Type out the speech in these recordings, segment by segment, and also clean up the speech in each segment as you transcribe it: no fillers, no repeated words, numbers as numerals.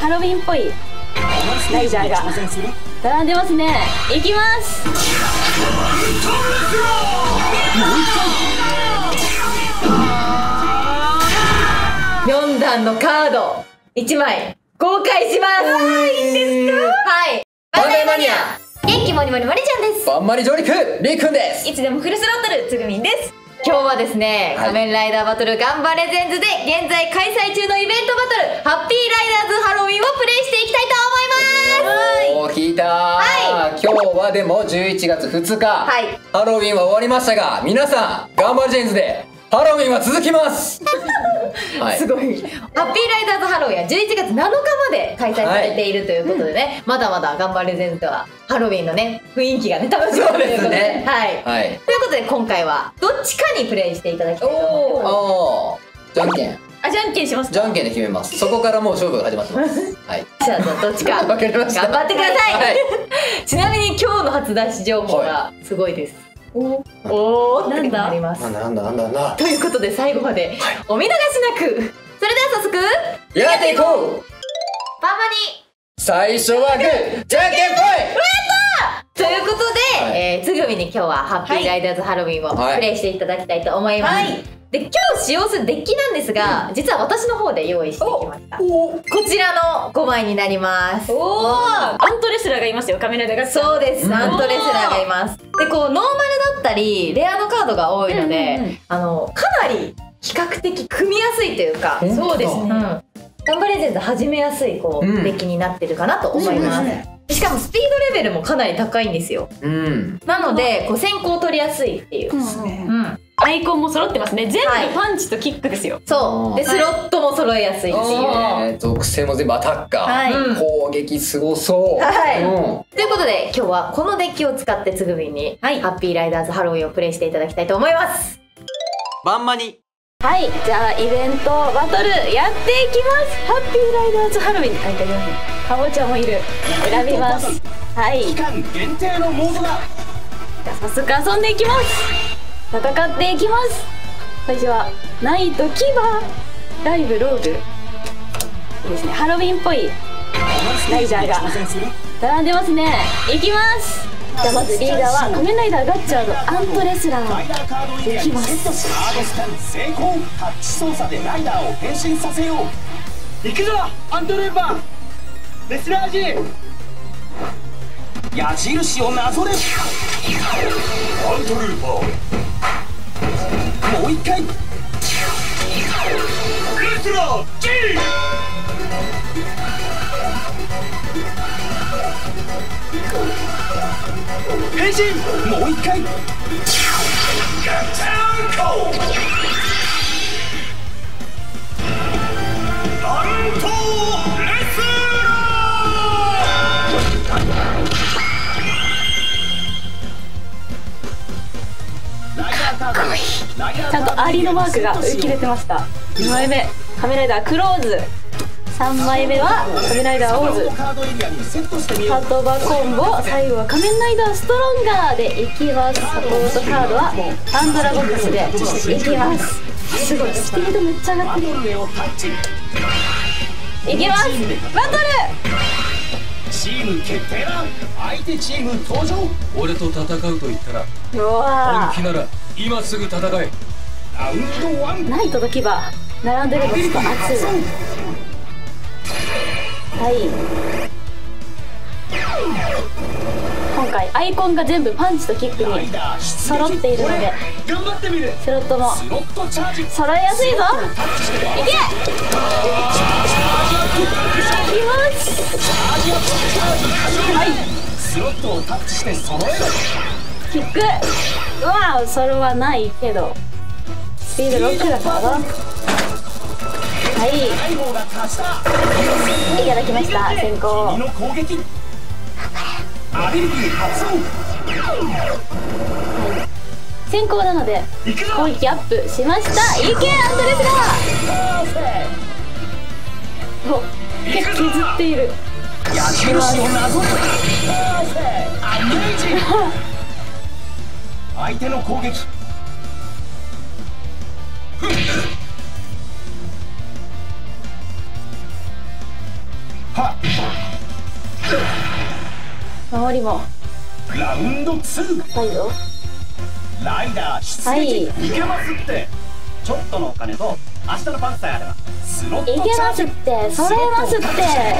ハロウィンっぽいライダーが並んでますね。いきます。4段のカード1枚公開します。いいんですか？はい。バンダイマニア元気もりもりまりちゃんです。 バンマリ上陸りーくんです。 いつでもフルスロットルつぐみんです。今日はですね、仮面ライダーバトルガンバレジェンズで現在開催中のイベントバトルハッピーライダーズハロウィンをプレイしていきたいと思います。 おー、聞いたー。今日はでも11月2日、ハロウィンは終わりましたが、皆さんガンバレジェンズでハロウィンは続きますすごい。ハッピーライダーズハロウィンは11月7日まで開催されているということでね、まだまだガンバレジェンズではハロウィンのね雰囲気がね楽しめるということで、はい、ということで今回はどっちかにプレイしていただきたいと思います。 おー、じゃんけん。 じゃんけんしますか？ じゃんけんで決めます。そこからもう勝負が始まってます。はい。 じゃあどっちかわかりました。 頑張ってください。ちなみに今日の初出し情報がすごいです。おーってなります。 なんだということで最後までお見逃しなく。それでは早速やっていこう。 バンバに最初はグー、じゃんけんぽい。 ということで、つぐみに今日はハッピーライダーズハロウィンをプレイしていただきたいと思います。で、今日使用するデッキなんですが、実は私の方で用意してきました。こちらの5枚になります。 アントレスラーがいますよ、仮面ライダーが。 そうです、アントレスラーがいます。で、こうノーマルだったりレアのカードが多いので、かなり比較的組みやすいというか、そうですね。ガンバレジェンズ始めやすいデッキになってるかなと思います。しかもスピードレベルもかなり高いんですよ。なので先行取りやすいっていう。 アイコンも揃ってますね。全部パンチとキックですよ。 そうで、スロットも揃えやすいっていう。 属性も全部アタッカー、攻撃すごそう。 ということで今日はこのデッキを使ってつぐみんにハッピーライダーズハロウィンをプレイしていただきたいと思います。 バンマに。 はい、じゃあイベントバトルやっていきます。ハッピーライダーズハロウィンって書いてありますね。かぼちゃもいる。選びます。はい、期間限定のモードだ。じゃあ早速遊んでいきます。戦っていきます。最初はナイトキバライブローグいいですね。ハロウィンっぽいライダーが並んでますね。いきます。じゃあまずリーダーは仮面ライダーガッチャーのアントレスラーいきます。 成功。タッチ操作でライダーを変身させよう。行くぞアントレーバーレスラージ。矢印をなぞれ。アントレーバーもう一回。レスラー G。 変身もう一回。ガッチャンコ。アントレスラー。 ちゃんとアリのマークが浮き出てました。2枚目仮面ライダークローズ、3枚目は仮面ライダーオーズ、ハトバコンボ、最後は仮面ライダーストロンガーでいきます。サポートカードはパンドラボックスでいきます。すごいスピードめっちゃ上がってる。いきます。バトルチーム決定だ。相手チーム登場。俺と戦うと言ったら本気なら今すぐ戦え。ラウンド1。 ナイトとキバ並んでるのちょっと熱い。はい、今回アイコンが全部パンチとキックに揃っているのでスロットも揃えやすいぞ。いけ。いきます。はい、 スロットをタッチして揃える。 キック。うわー、それはないけどスピード6だからな。はい、いただきました。先行。先行なので攻撃アップしました。いけアントレスラー。お、結構削っている。 相手の攻撃。 周りもラウンド2。 はいよ。 ライダー出撃、いけますって。ちょっとのお金と明日のパンさえあればスロットいけますって、それますって、それます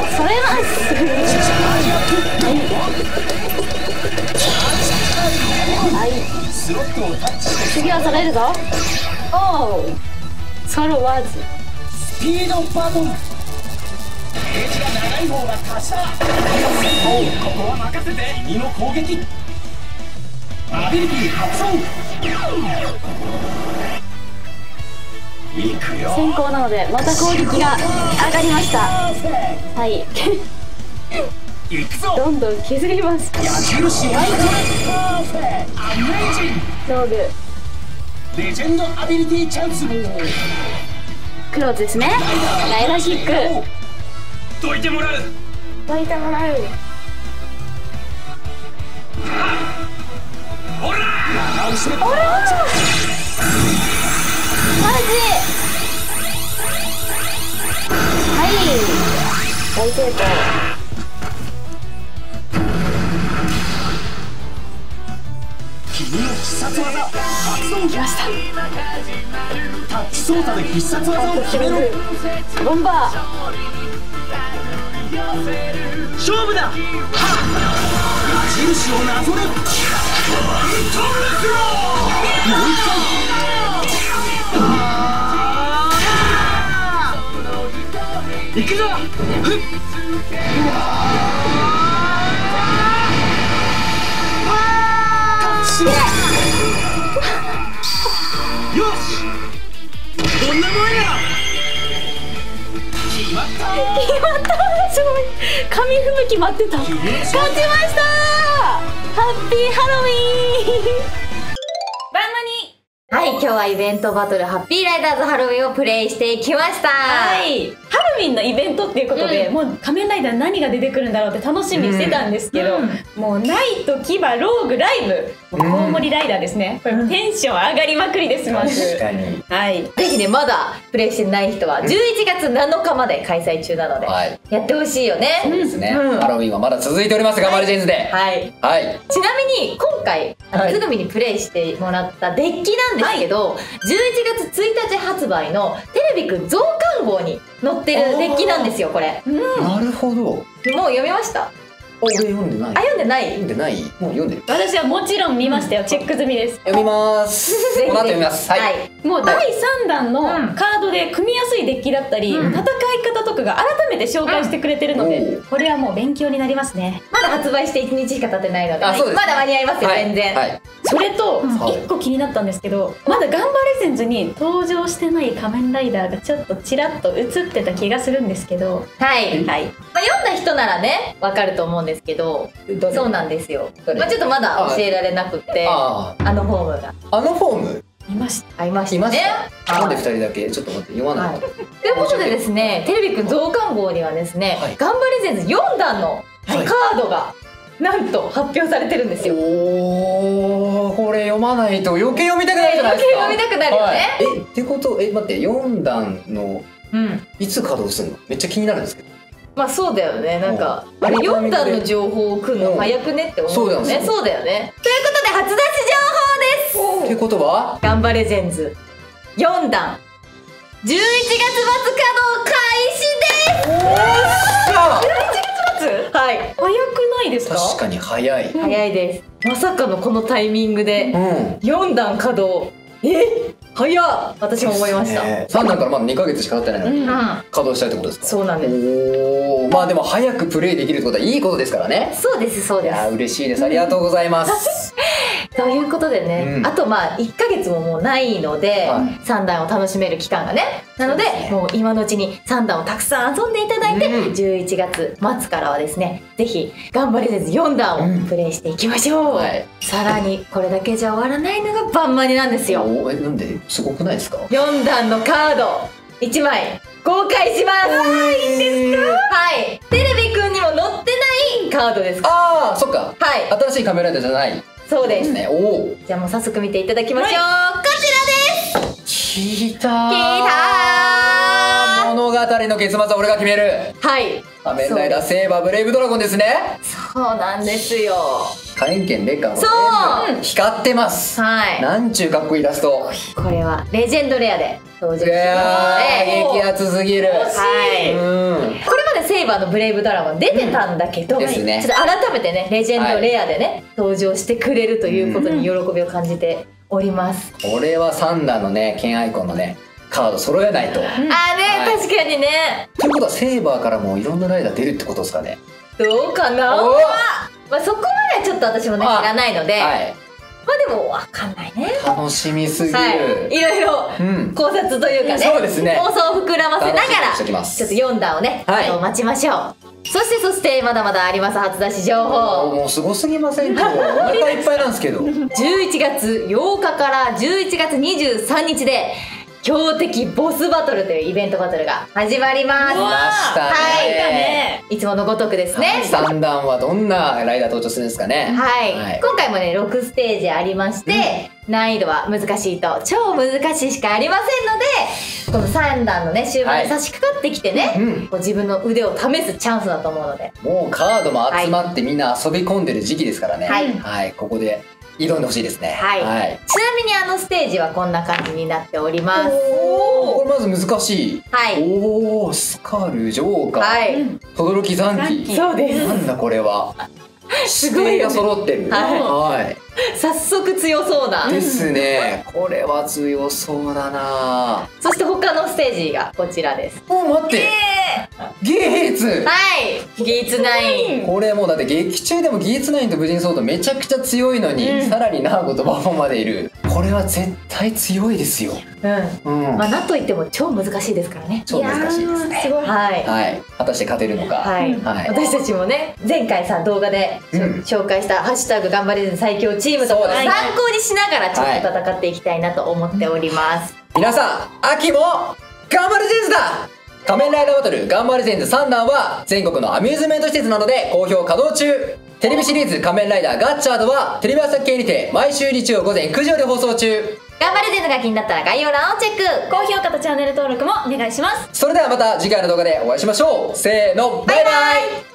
はい、 スロットをタッチして次はそれるぞ。おお、ソロワーズスピードバトル。ゲージが長い方が勝ちだ。ここは任せて。君の攻撃アビリティ発動。いくよ。 先行なのでまた攻撃が上がりました。はいいくぞ。 どんどん削ります。 矢印アイテムアメージング道具レジェンドアビリティチャンス。 クローズですね。ライダーキックどいてもらう。 どいてもらう。 ほらマジはい大成功。 君の必殺技発動。 きました。 タッチ操作で必殺技を決めろ。 ボンバー勝負だ。矢印をなぞれ。もう一回。行くぞ。よし、どんなもんや。決まった。 決まった。すごい。紙吹雪待ってた。勝ちました。ハッピーハロウィーン。バンマニ。はい、今日はイベントバトルハッピーライダーズハロウィンをプレイしていきました。はい。ハロウィンのイベントっていうことで、もう仮面ライダー何が出てくるんだろうって楽しみにしてたんですけど、もうナイト、キバ、ローグ、ライブ、コウモリライダーですね。これテンション上がりまくりですます。 確かに。 はい。ぜひね、まだプレイしてない人は11月7日まで開催中なので、やってほしいよね。 そうですね。ハロウィンはまだ続いております。頑張れジェンズで。 はい。 はい。 ちなみに今回つぐみにプレイしてもらったデッキなんですけど、11月1日発売のテレビくん増刊号に載ってるデッキなんですよ、これ。 なるほど。もう読みました？ 俺読んでない。 あ、読んでない？ 読んでない。もう読んでる。 私はもちろん見ましたよ。チェック済みです。 読みます。この後読みます。はい。 もう第3弾のカードで組みやすいデッキだったり、戦い方とかが改めて紹介してくれてるので、これはもう勉強になりますね。まだ発売して1日しか経ってないので、まだ間に合いますよ、全然。それと1個気になったんですけど、まだガンバレジェンズに登場してない仮面ライダーがちょっとちらっと映ってた気がするんですけど、はい、まあ、読んだ人ならねわかると思うんですけど、そうなんですよ。まあちょっとまだ教えられなくて、あのフォームが。 あのフォームいました。いましたね。 なんで2人だけちょっと待って読まないと。 ということでですね、テレビくん増刊号にはですね、ガンバレジェンズ4弾のカードがなんと発表されてるんですよ。 おー、これ読まないと余計読みたくなるじゃないですか。 余計読みたくなるよね。 ってこと待って4弾のいつ稼働するの？めっちゃ気になるんですけど。 まあそうだよね。なんかあれ4弾の情報を組むの早くねって思うよね。そうだよね。ということで初出し情報です。 ってことはガンバレジェンズ4弾11月末稼働開始です。おー、11月末？はい。早くないですか？ 確かに早い。 早いです。まさかのこのタイミングで4弾稼働。早っ。私も思いました。 3弾からまだ2ヶ月しか経ってないのに稼働したいってことですか？ そうなんです。 おお、まあでも早くプレイできるってことはいいことですからね。そうです、そうです。いや嬉しいです。ありがとうございます。 ということでね、あとまあ1ヶ月ももうないので、3弾を楽しめる期間がね。なのでもう今のうちに3弾をたくさん遊んでいただいて、11月末からはですね、ぜひガンバレジェンズ4弾をプレイしていきましょう。さらにこれだけじゃ終わらないのがバンマニなんですよ。 なんですごくないですか ？4弾のカード1枚公開します。いいんですか？はい。テレビくんにも載ってないカードです。 ああ、そっか。 はい。 新しいカメラじゃない。 そうですね。 おお。 じゃあもう早速見ていただきましょう。こちらです。 聞いたー。 聞いたー。 物語の結末は俺が決める。 はい、 仮面ライダーセーバーブレイブドラゴンですね。 そうなんですよ。 火炎剣劣化もそう光ってます。 はい、 なんちゅうかっこいいイラスト。 これはレジェンドレアで登場しますので、 激アツすぎる。 はい、これまでセイバーのブレイブドラゴン出てたんだけど、 ですね、 ちょっと改めてねレジェンドレアでね、登場してくれるということに喜びを感じております。 これは3段のね剣アイコンのねカード揃えないと。 確かにね。 ということはセイバーからもいろんなライダー出るってことですかね。 どうかな。まあそこまではちょっと私もね知らないので、まあでも分かんないね。 楽しみすぎる。 いろいろ考察というかね、 そうですね、 妄想を膨らませながらちょっと 4段をね待ちましょう。そしてまだまだあります初出し情報。 もうすごすぎませんか。お腹いっぱいなんですけど。 11月8日から11月23日で強敵ボスバトルというイベントバトルが始まります。 来ましたね。 はい、いつものごとくですね。 3段はどんなライダー登場するんですかね。 はい、今回もね6ステージありまして、難易度は難しいと超難しいしかありませんので、この3段のね終盤に差し掛かってきてね、こう自分の腕を試すチャンスだと思うので、 もうカードも集まってみんな遊び込んでる時期ですからね。はい、ここで挑んでほしいですね。 はい、ちなみにステージはこんな感じになっております。 これまず難しい。 はい、 おお、スカル、ジョーカー、轟残機。 そうです。 なんだこれは。すごいが揃ってる。はい。 早速強そうな。 ですね。これは強そうだな。 そして他のステージがこちらです。 待って。ギーツ。 はい。ギーツ9。 これもうだって劇中でもギーツ9と武人ソードめちゃくちゃ強いのに、さらにナーゴとバフォンまでいる。これは絶対強いですよ。まあなんといっても超難しいですからね。 超難しいですね。はい。果たして勝てるのか。 私たちもね前回さ動画で紹介したハッシュタグ頑張れる最強チームとか参考にしながらちょっと戦っていきたいなと思っております。 皆さん秋も頑張れジェンズだ。仮面ライダーバトルガンバレジェンズ3弾は全国のアミューズメント施設などで好評稼働中。テレビシリーズ仮面ライダーガッチャードはテレビ朝日系にて毎週日曜午前9時より放送中。 ガンバレジェンズが気になったら概要欄をチェック、高評価とチャンネル登録もお願いします。 それではまた次回の動画でお会いしましょう。せーの、バイバイ。